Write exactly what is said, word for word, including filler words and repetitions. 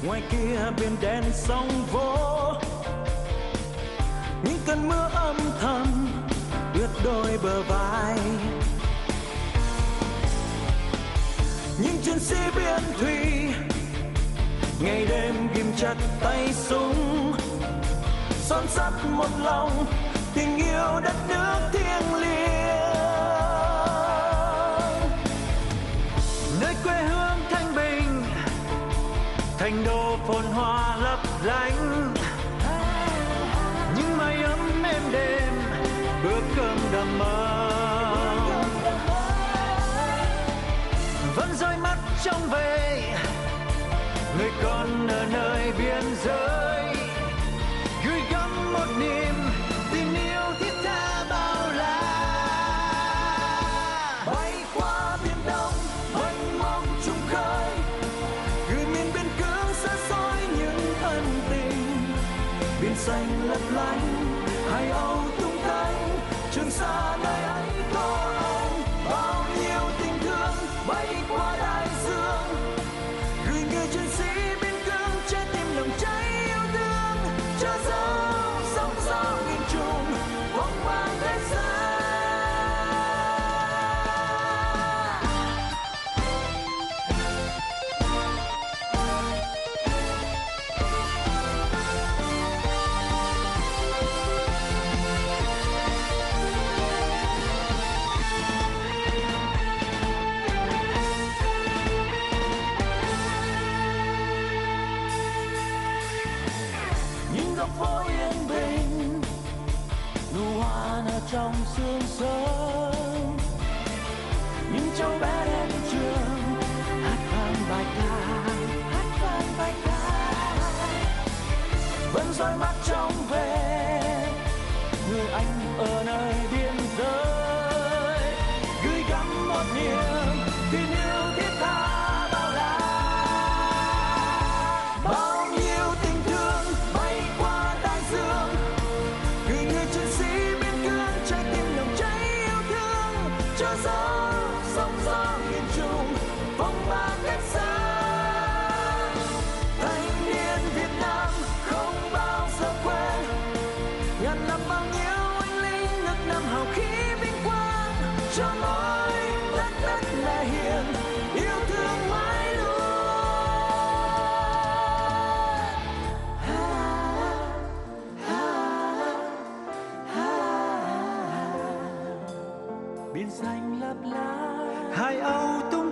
ngoài kia biển đen sóng vỗ, những cơn mưa âm thầm ướt đôi bờ vai. Những chiến sĩ biên thùy ngày đêm ghim chặt tay súng, son sắt một lòng tình yêu đất nước thiêng liêng. Nơi quê hương thanh bình, thành đô phồn hoa lấp lánh, những mái ấm êm đêm, bữa cơm đầm ấm, vẫn dõi mắt trông về người con ở nơi biên giới, gửi gắm một niềm tình yêu thiết tha bao la. Bay qua biển đông mênh mông trùng khơi, gửi miền biên cương xa xôi những ân tình. Biển xanh lấp lánh, hải âu tung cánh, Trường Sa nơi ấy có anh. Bao nhiêu tình thương bay qua đại dương, gửi người chiến sĩ biên cương trái tim nồng cháy yêu thương. Cho dấu sóng gió miền Trung vang vang thế gian. Những góc phố yên bình, nụ hoa nở trong sương sớm, những cháu bé đến trường hát vang bài ca, hát vang bài ca, vẫn dõi mắt trông về người anh ở nơi biên giới, gửi gắm một niềm tình yêu thiết tha bao la. Bao nhiêu tình thương bay qua đại dương, gửi người chiến sĩ biên cương trái tim nồng cháy yêu thương. Cho gió sóng gió miền Trung vang vang cách xa. Thanh niên Việt Nam không bao giờ quên, ngàn năm bao nhiêu anh linh nước Nam hào khí vinh quang. Cho mỗi đất đất mẹ hiền yêu thương mãi luôn. Biển xanh lấp lánh, hải âu tung